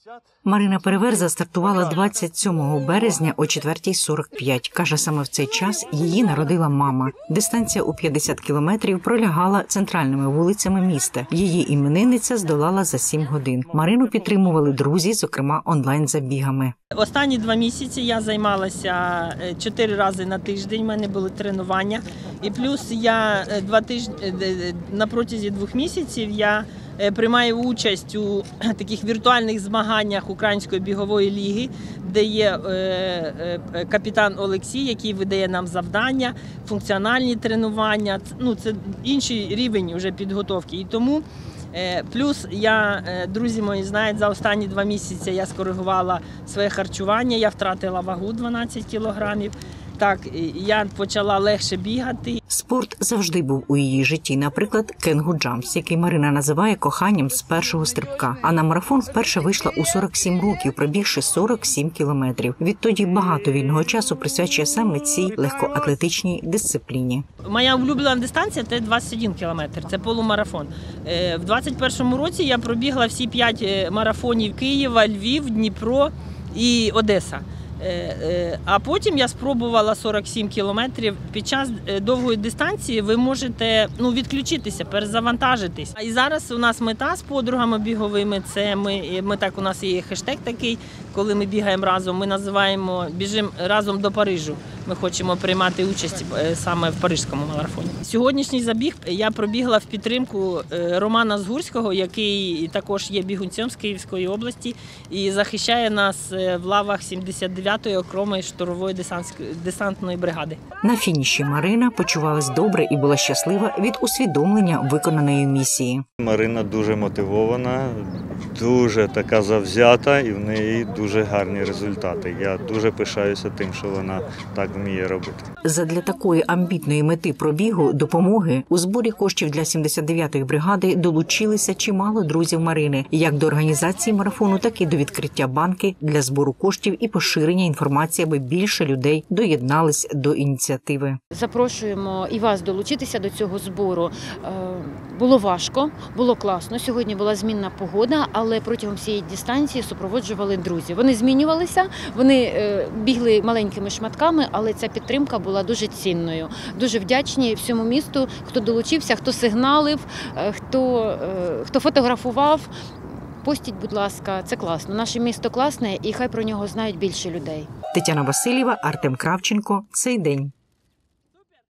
Марина Переверза стартувала 27 березня о 4:45. Каже, саме в цей час її народила мама. Дистанція у 50 кілометрів пролягала центральними вулицями міста. Її іменинниця здолала за 7 годин. Марину підтримували друзі, зокрема онлайн-забігами. Останні 2 місяці я займалася 4 рази на тиждень, у мене були тренування. І плюс я на протязі 2 місяців я приймаю участь у таких віртуальних змаганнях Української бігової ліги, де є капітан Олексій, який видає нам завдання, функціональні тренування. Це інший рівень вже підготовки. І тому плюс друзі мої знають, за останні 2 місяці я скоригувала своє харчування, я втратила вагу 12 кілограмів. Так, я почала легше бігати. Спорт завжди був у її житті. Наприклад, кенгу-джампс, який Марина називає коханням з першого стрибка. А на марафон вперше вийшла у 47 років, пробігши 47 кілометрів. Відтоді багато вільного часу присвячує саме цій легкоатлетичній дисципліні. Моя улюблена дистанція – це 21 кілометр, це полумарафон. В 21-му році я пробігла всі 5 марафонів Києва, Львів, Дніпро і Одеса. А потім я спробувала 47 кілометрів. Під час довгої дистанції ви можете відключитися, перезавантажитись. І зараз у нас мета з подругами біговими, це у нас є хештег такий, коли ми бігаємо разом, ми називаємо «Біжимо разом до Парижу». Ми хочемо приймати участь саме в Парижському марафоні. Сьогоднішній забіг я пробігла в підтримку Романа Згурського, який також є бігунцем з Київської області і захищає нас в лавах 79-ї окремої штурмової десантної бригади. На фініші Марина почувалась добре і була щаслива від усвідомлення виконаної місії. Марина дуже мотивована, дуже така завзята і в неї дуже гарні результати. Я дуже пишаюся тим, що вона так вміє робити. Задля такої амбітної мети пробігу допомоги у зборі коштів для 79-ї бригади долучилися чимало друзів Марини, як до організації марафону, так і до відкриття банки для збору коштів і поширення інформації, аби більше людей доєднались до ініціативи. Запрошуємо і вас долучитися до цього збору. Було важко, було класно. Сьогодні була змінна погода, але протягом всієї дистанції супроводжували друзі. Вони змінювалися, вони бігли маленькими шматками, але ця підтримка була дуже цінною. Дуже вдячні всьому місту, хто долучився, хто сигналив, хто фотографував. Постіть, будь ласка, це класно. Наше місто класне і хай про нього знають більше людей. Тетяна Васильєва, Артем Кравченко. Цей день.